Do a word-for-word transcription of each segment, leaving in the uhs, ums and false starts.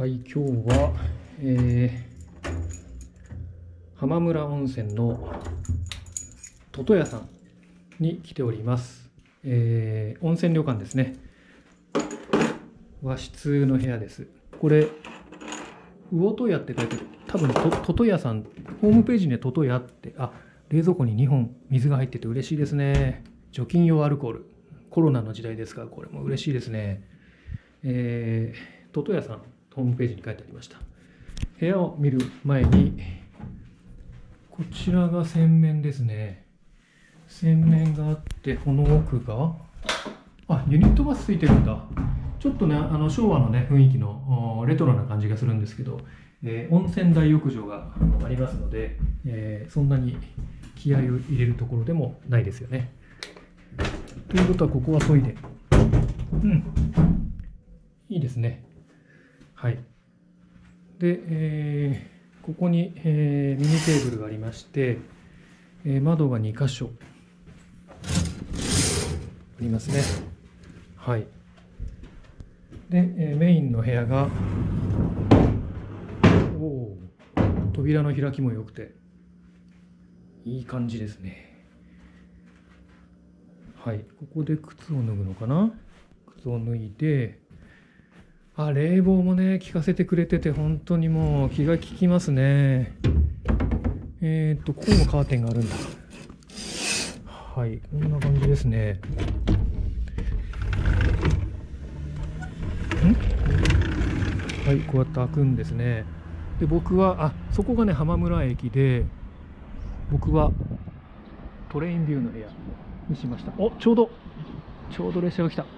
はい、今日は、えー、浜村温泉のととやさんに来ております。えー、温泉旅館ですね。和室の部屋です。これ、魚とやって書いてる。多分と、ととやさん、ホームページにととやって、あ、冷蔵庫ににほん水が入ってて嬉しいですね。除菌用アルコール。コロナの時代ですが、これも嬉しいですね。えー、ととやさん、ホームページに書いてありました。部屋を見る前に、こちらが洗面ですね。洗面があって、この奥が、あ、ユニットバスついてるんだ。ちょっとね、あの昭和のね、雰囲気のレトロな感じがするんですけど、えー、温泉大浴場がありますので、えー、そんなに気合を入れるところでもないですよね。ということは、ここはトイレ。うん。いいですね。はい。で、えー、ここに、えー、ミニテーブルがありまして、えー、窓がにかしょありますね。はい。で、えー、メインの部屋が、おお、扉の開きも良くて、いい感じですね。はい。ここで靴を脱ぐのかな？靴を脱いで、あ、冷房もね、効かせてくれてて、本当にもう気が利きますね。えっと、ここもカーテンがあるんだ。はい、こんな感じですね。んはい、こうやって開くんですね。で、僕は、あ、そこがね、浜村駅で、僕はトレインビューの部屋にしました。お、ちょうど、ちょうど列車が来た。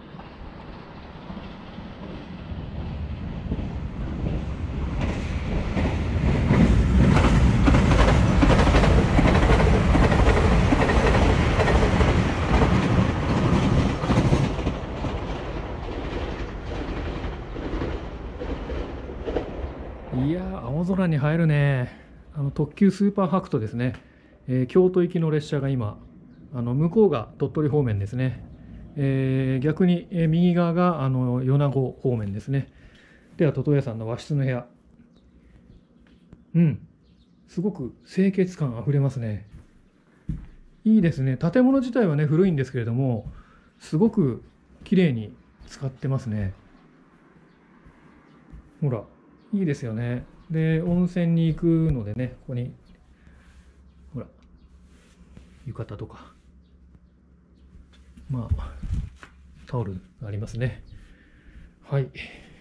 いやー、青空に映えるね。あの特急スーパーはくとですね、えー京都行きの列車が今、あの向こうが鳥取方面ですね。えー逆に、えー右側があの米子方面ですね。では、ととやさんの和室の部屋。うん、すごく清潔感あふれますね。いいですね。建物自体はね、古いんですけれども、すごく綺麗に使ってますね。ほら、いいですよね。で、温泉に行くのでね、ここに、ほら、浴衣とか、まあ、タオルがありますね。はい。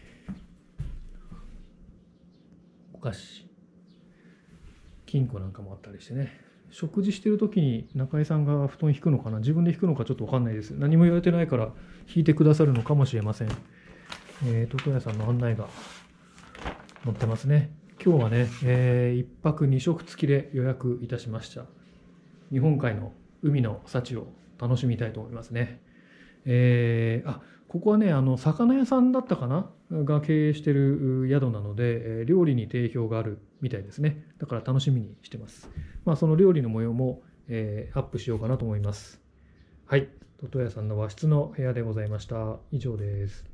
お菓子、金庫なんかもあったりしてね。食事してる時に中井さんが布団引くのかな、自分で引くのかちょっと分かんないです。何も言われてないから引いてくださるのかもしれません。えー、ととやさんの案内が載ってますね。今日はね、えー、いっぱくにしょく付きで予約いたしました。日本海の海の幸を楽しみたいと思いますね。えー、あ、ここはね、あの魚屋さんだったかなが経営してる宿なので、えー料理に定評があるみたいですね。だから楽しみにしてます。まあ、その料理の模様も、えーアップしようかなと思います。はい、ととやさんの和室の部屋でございました。以上です。